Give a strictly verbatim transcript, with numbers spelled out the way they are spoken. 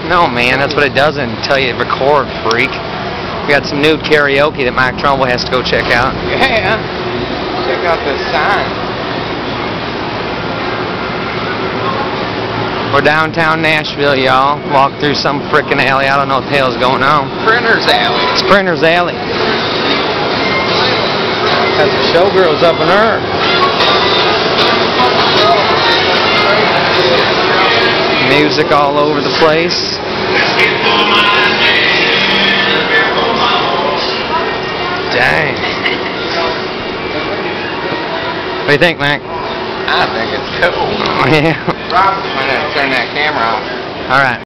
No, man, that's what it doesn't tell you to record, freak. We got some nude karaoke that Mike Trumbull has to go check out. Yeah. Check out this sign. We're downtown Nashville, y'all. Walk through some frickin' alley. I don't know what the hell's going on. Printer's Alley. It's Printer's Alley. Got some showgirls up in her. Music all over the place. Dang. What do you think, Mac? I think it's cool. Yeah. I'm gonna turn that camera off. All right.